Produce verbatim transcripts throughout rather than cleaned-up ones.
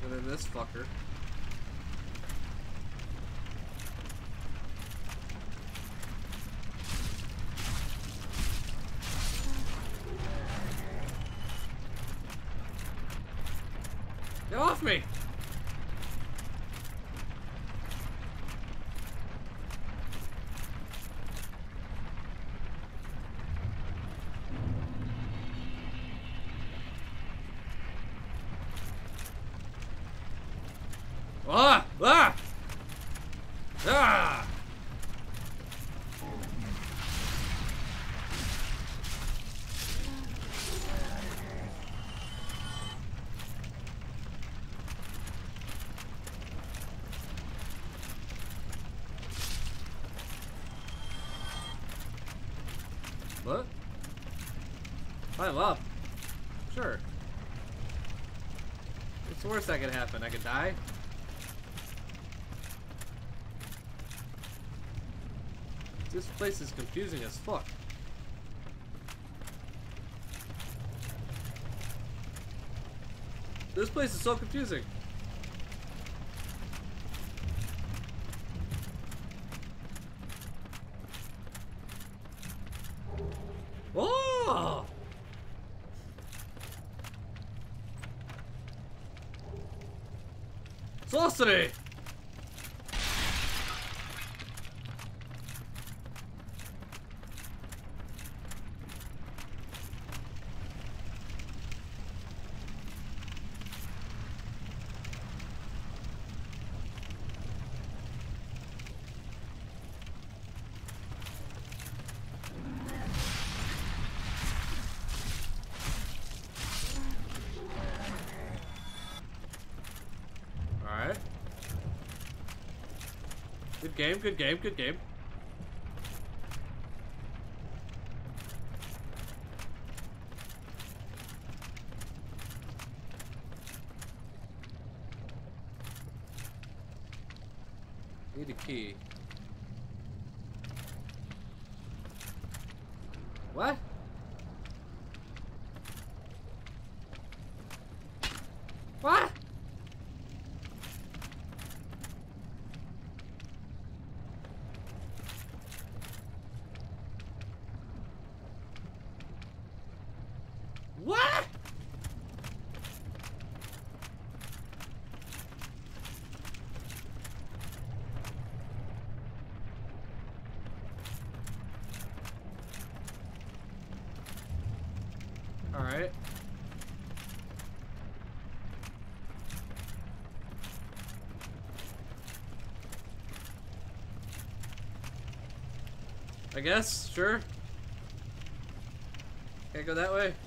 And then this fucker. Get off me! Ah! Ah! Ah! What? Climb up? Sure. What's the worst that could happen? I could die? This place is confusing as fuck. This place is so confusing. Oh! Sorcery! Alright. Good game, good game, good game. Need a key. What? What? What? All right. I guess, sure. Can't go that way.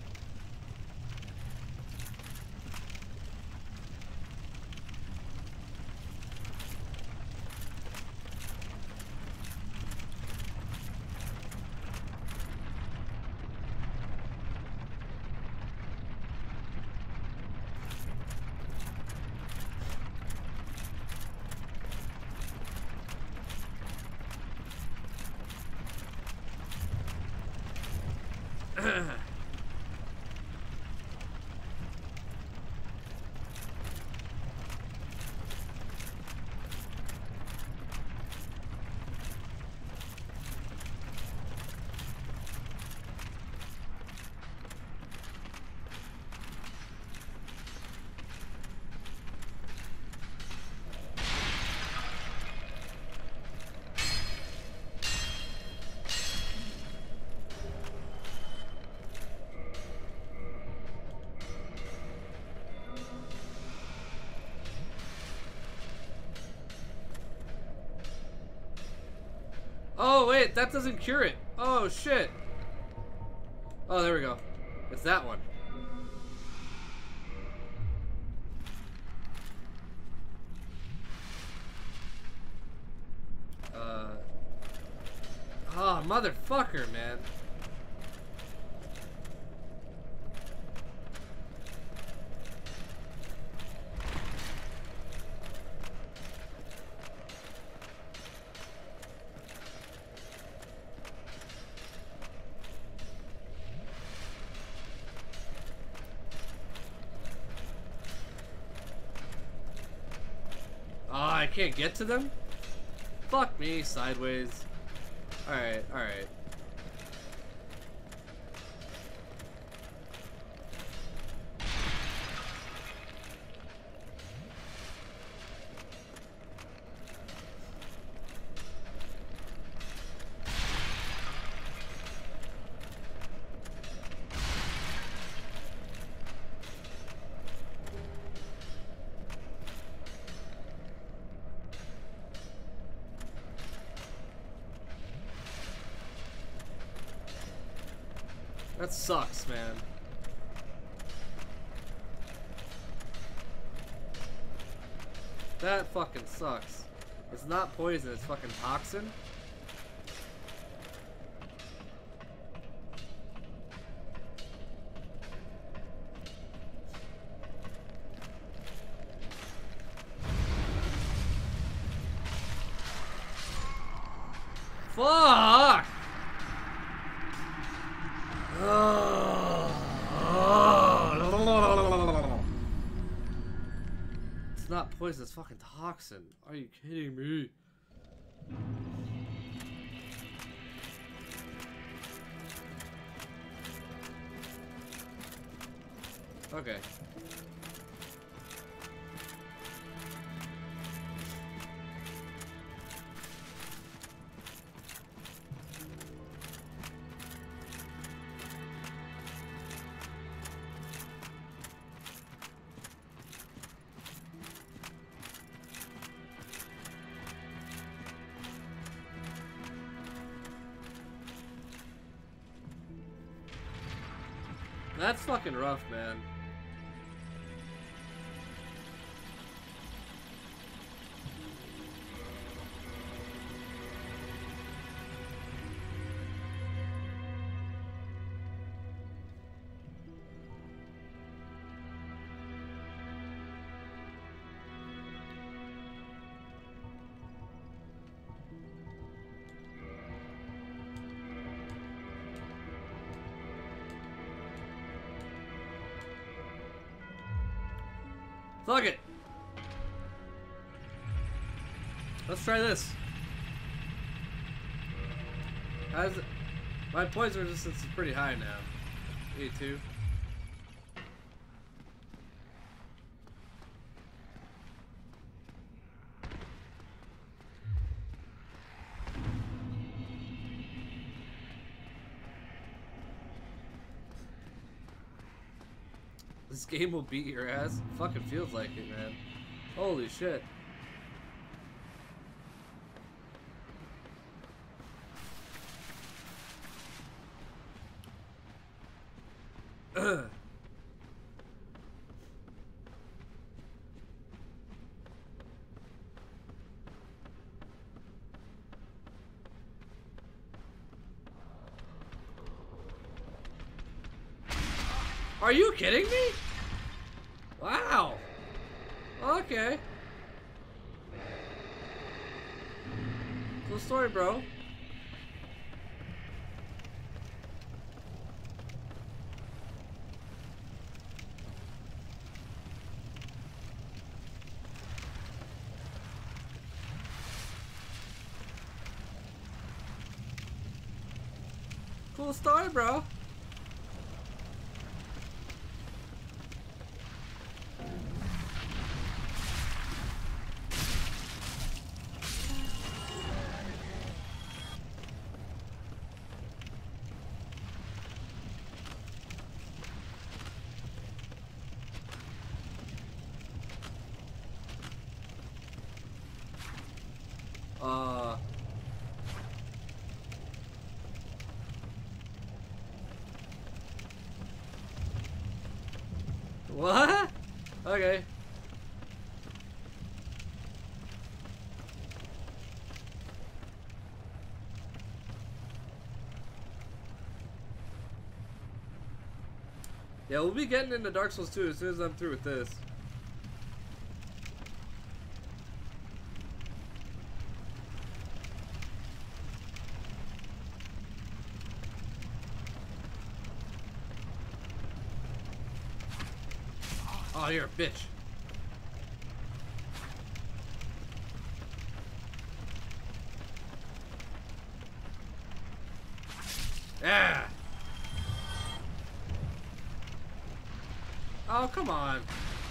Oh wait, that doesn't cure it. Oh shit. Oh, there we go. It's that one. Uh. Oh, motherfucker, man. I can't get to them? Fuck me, sideways. Alright, alright. That sucks, man. That fucking sucks. It's not poison, it's fucking toxin. Fuck! It's not poison, it's fucking toxin. Are you kidding me? Okay. That's fucking rough, man. Fuck it. Let's try this. How's it? My poison resistance is pretty high now. eighty-two. This game will beat your ass. It fucking feels like it, man. Holy shit. Ugh. Are you kidding me? Wow. Okay. Cool story, bro. Cool story, bro. Uh... What? Okay. Yeah, we'll be getting into Dark Souls two as soon as I'm through with this. Oh, you're a bitch. Oh, come on.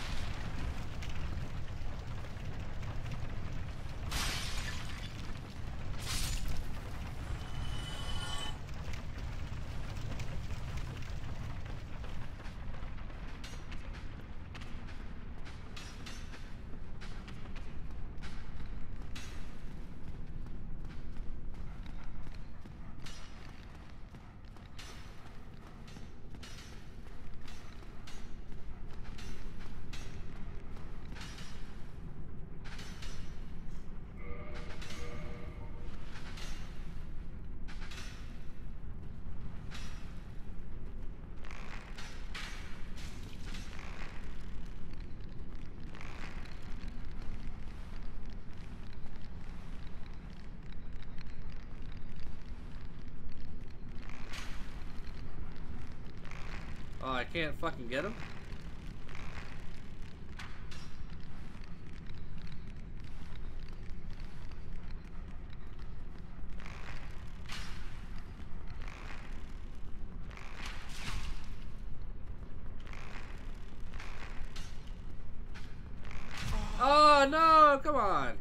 Oh, I can't fucking get him? Oh, no! Come on!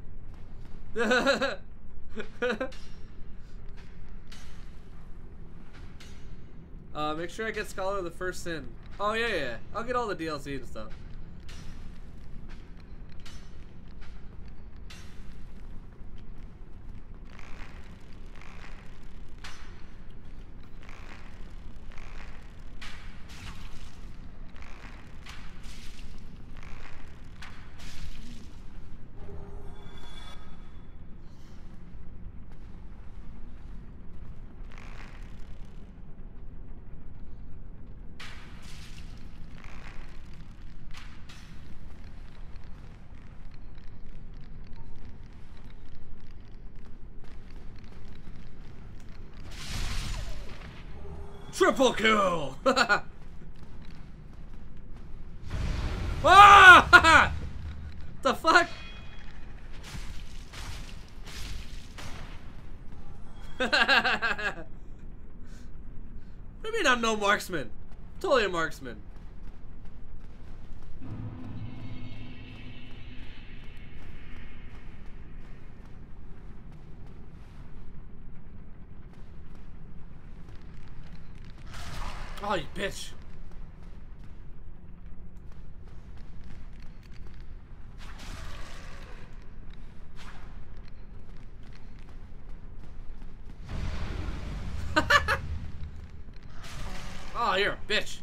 uh, make sure I get Scholar of the First Sin. Oh, yeah, yeah. I'll get all the D L C and stuff. Triple kill! Ah! The fuck? What do you mean I'm no marksman? Totally a marksman. Oh, you bitch. Oh, you're a bitch.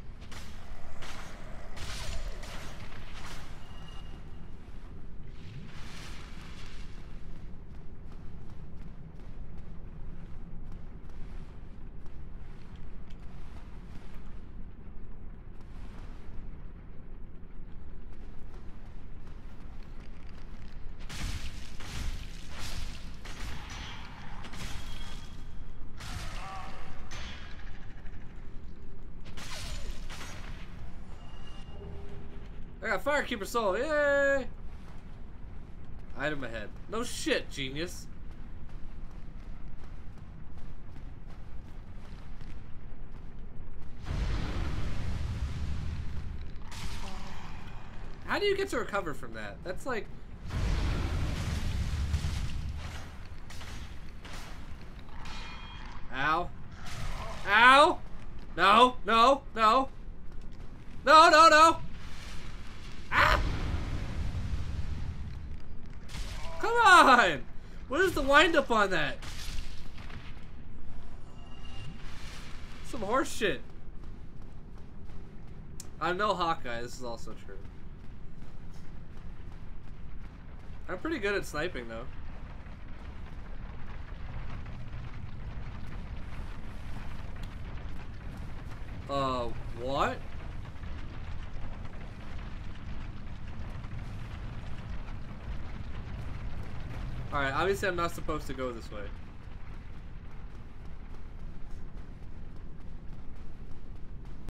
I got Firekeeper Soul, yay! Item ahead. No shit, genius. How do you get to recover from that? That's like... Ow. Ow! No, no, no. No, no, no! Ah! Come on! What is the wind-up on that? Some horse shit. I'm no Hawkeye, this is also true. I'm pretty good at sniping, though. Uh, what? Alright, obviously I'm not supposed to go this way.